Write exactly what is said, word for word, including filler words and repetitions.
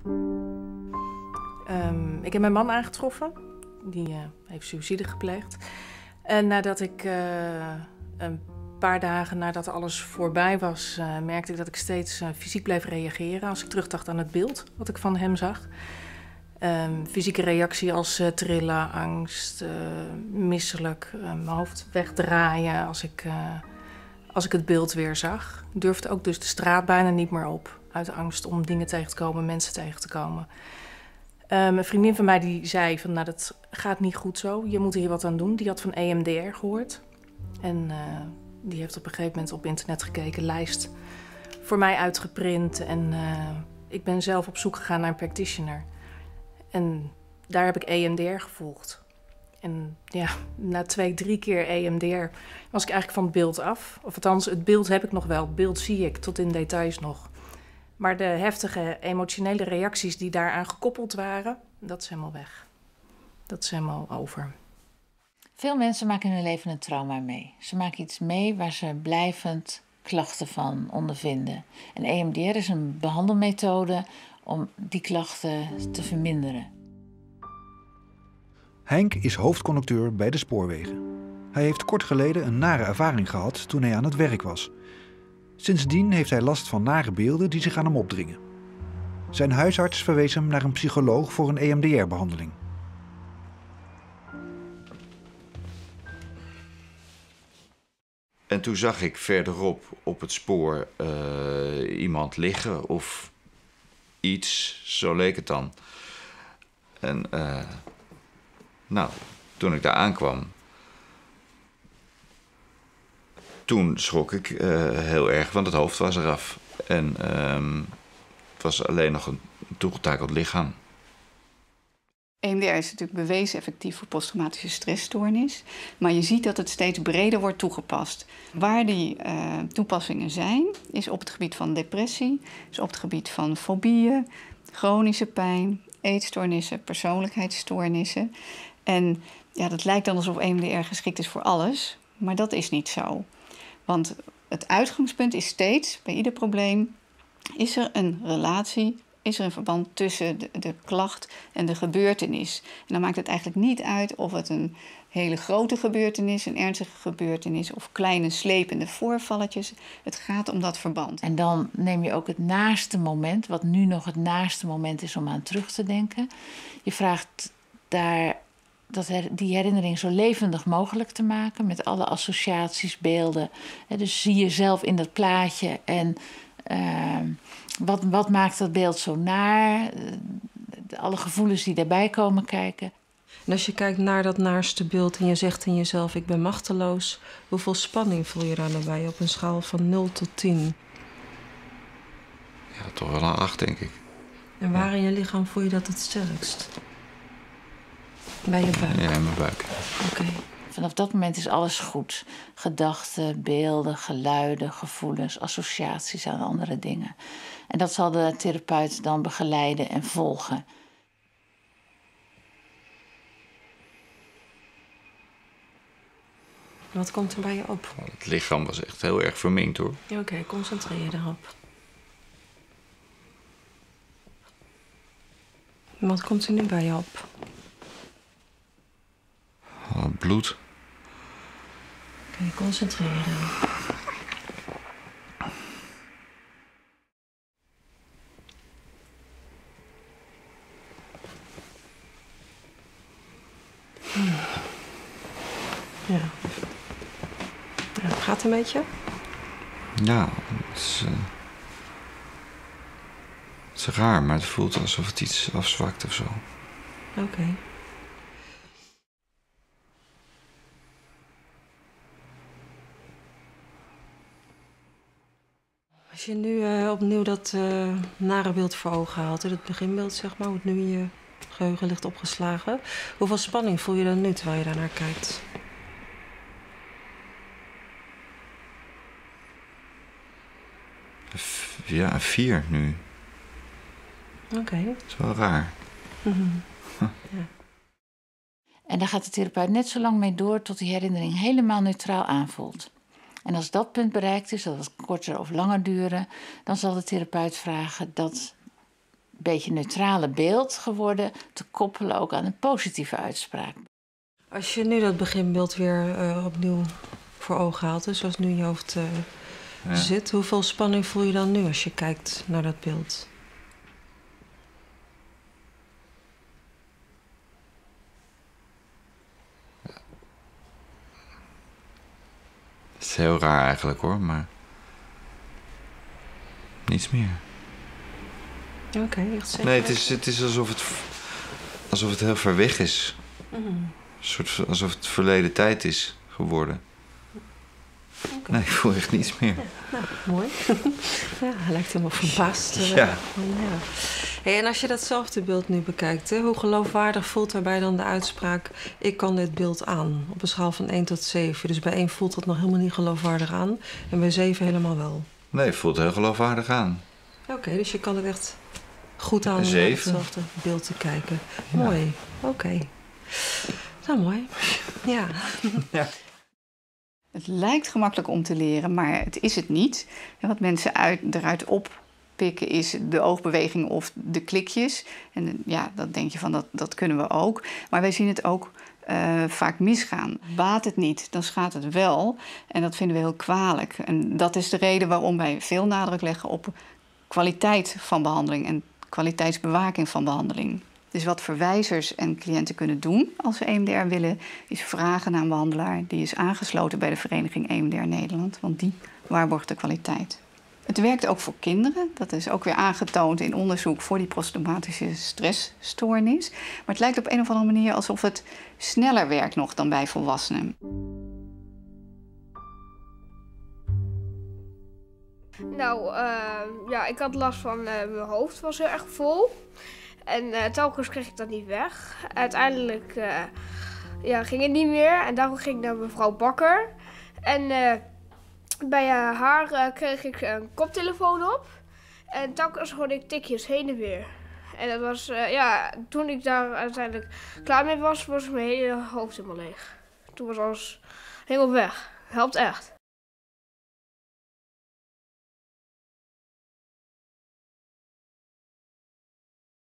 Um, ik heb mijn man aangetroffen. Die uh, heeft suïcide gepleegd. En nadat ik uh, een paar dagen nadat alles voorbij was, uh, merkte ik dat ik steeds uh, fysiek bleef reageren als ik terugdacht aan het beeld wat ik van hem zag. Um, fysieke reactie als uh, trillen, angst, uh, misselijk, uh, mijn hoofd wegdraaien als ik, uh, als ik het beeld weer zag. Ik durfde ook dus de straat bijna niet meer op, uit angst om dingen tegen te komen, mensen tegen te komen. Um, een vriendin van mij die zei van, nou, dat gaat niet goed zo, je moet hier wat aan doen. Die had van E M D R gehoord en uh, die heeft op een gegeven moment op internet gekeken, lijst voor mij uitgeprint. En uh, ik ben zelf op zoek gegaan naar een practitioner. En daar heb ik E M D R gevolgd. En ja, na twee, drie keer E M D R was ik eigenlijk van het beeld af. Of althans, het beeld heb ik nog wel, het beeld zie ik tot in details nog. Maar de heftige emotionele reacties die daaraan gekoppeld waren, dat is helemaal weg. Dat is helemaal over. Veel mensen maken in hun leven een trauma mee. Ze maken iets mee waar ze blijvend klachten van ondervinden. En E M D R is een behandelmethode om die klachten te verminderen. Henk is hoofdconducteur bij de spoorwegen. Hij heeft kort geleden een nare ervaring gehad toen hij aan het werk was. Sindsdien heeft hij last van nare beelden die zich aan hem opdringen. Zijn huisarts verwees hem naar een psycholoog voor een E M D R-behandeling. En toen zag ik verderop op het spoor uh, iemand liggen of iets, zo leek het dan. En uh, nou, toen ik daar aankwam, toen schrok ik uh, heel erg, want het hoofd was eraf. En uh, het was alleen nog een toegetakeld lichaam. E M D R is natuurlijk bewezen effectief voor posttraumatische stressstoornis. Maar je ziet dat het steeds breder wordt toegepast. Waar die uh, toepassingen zijn, is op het gebied van depressie, is op het gebied van fobieën, chronische pijn, eetstoornissen, persoonlijkheidsstoornissen. En ja, dat lijkt dan alsof E M D R geschikt is voor alles, maar dat is niet zo. Want het uitgangspunt is steeds, bij ieder probleem, is er een relatie, is er een verband tussen de, de klacht en de gebeurtenis. En dan maakt het eigenlijk niet uit of het een hele grote gebeurtenis, een ernstige gebeurtenis of kleine slepende voorvalletjes. Het gaat om dat verband. En dan neem je ook het naaste moment, wat nu nog het naaste moment is om aan terug te denken. Je vraagt daar dat her, die herinnering zo levendig mogelijk te maken met alle associaties, beelden. Dus zie jezelf in dat plaatje en uh, wat, wat maakt dat beeld zo naar? Alle gevoelens die daarbij komen kijken. En als je kijkt naar dat naaste beeld en je zegt in jezelf, ik ben machteloos, hoeveel spanning voel je daar dan bij op een schaal van nul tot tien? Ja, toch wel een acht, denk ik. En waar in je lichaam voel je dat het sterkst? Bij je buik? Ja, in mijn buik. Oké. Okay. Vanaf dat moment is alles goed. Gedachten, beelden, geluiden, gevoelens, associaties aan andere dingen. En dat zal de therapeut dan begeleiden en volgen. Wat komt er bij je op? Het lichaam was echt heel erg verminkt, hoor. Oké, okay, concentreer je daarop. Wat komt er nu bij je op? Oh, bloed. Kun je concentreren? Hmm. Ja. Ja. Gaat het een beetje? Ja, het is, uh, het is raar, maar het voelt alsof het iets afzwakt of zo. Oké. Okay. Als je nu uh, opnieuw dat uh, nare beeld voor ogen haalt, het beginbeeld zeg maar, hoe het nu in je geheugen ligt opgeslagen, hoeveel spanning voel je dan nu terwijl je daarnaar kijkt? Ja, een vier nu. Oké. Okay. Dat is wel raar. Mm-hmm. Huh. Ja. En daar gaat de therapeut net zo lang mee door tot die herinnering helemaal neutraal aanvoelt. En als dat punt bereikt is, dat het korter of langer duren, dan zal de therapeut vragen dat beetje neutrale beeld geworden te koppelen ook aan een positieve uitspraak. Als je nu dat beginbeeld weer uh, opnieuw voor ogen haalt, dus zoals nu in je hoofd uh, ja. zit, hoeveel spanning voel je dan nu als je kijkt naar dat beeld? Het is heel raar eigenlijk hoor, maar niets meer. Oké, okay, echt zeker. Nee, het is, het is alsof, het, alsof het heel ver weg is. Mm. Een soort, alsof het verleden tijd is geworden. Okay. Nee, ik voel echt niets meer. Ja, nou, mooi. Ja, hij lijkt helemaal verbaasd. Uh, ja. ja. Hey, en als je datzelfde beeld nu bekijkt, hè, hoe geloofwaardig voelt daarbij dan de uitspraak: ik kan dit beeld aan, op een schaal van één tot zeven. Dus bij één voelt dat nog helemaal niet geloofwaardig aan en bij zeven helemaal wel. Nee, het voelt heel geloofwaardig aan. Oké, okay, dus je kan het echt goed aan naar hetzelfde beeld te kijken. Ja. Mooi, oké. Okay. Nou, mooi. Ja. Ja. Het lijkt gemakkelijk om te leren, maar het is het niet. En wat mensen uit, eruit oppikken is de oogbeweging of de klikjes. En ja, dat denk je van, dat, dat kunnen we ook. Maar wij zien het ook uh, vaak misgaan. Baat het niet, dan schaadt het wel. En dat vinden we heel kwalijk. En dat is de reden waarom wij veel nadruk leggen op kwaliteit van behandeling en kwaliteitsbewaking van behandeling. Dus wat verwijzers en cliënten kunnen doen als ze E M D R willen, is vragen naar een behandelaar die is aangesloten bij de vereniging E M D R Nederland, want die waarborgt de kwaliteit. Het werkt ook voor kinderen. Dat is ook weer aangetoond in onderzoek voor die posttraumatische stressstoornis. Maar het lijkt op een of andere manier alsof het sneller werkt nog dan bij volwassenen. Nou, uh, ja, ik had last van uh, mijn hoofd, was heel erg vol. En uh, telkens kreeg ik dat niet weg. Uiteindelijk uh, ja, ging het niet meer en daarom ging ik naar mevrouw Bakker. En uh, bij uh, haar uh, kreeg ik een koptelefoon op. En telkens hoorde ik tikjes heen en weer. En dat was, uh, ja, toen ik daar uiteindelijk klaar mee was, was mijn hele hoofd helemaal leeg. Toen was alles helemaal weg. Helpt echt.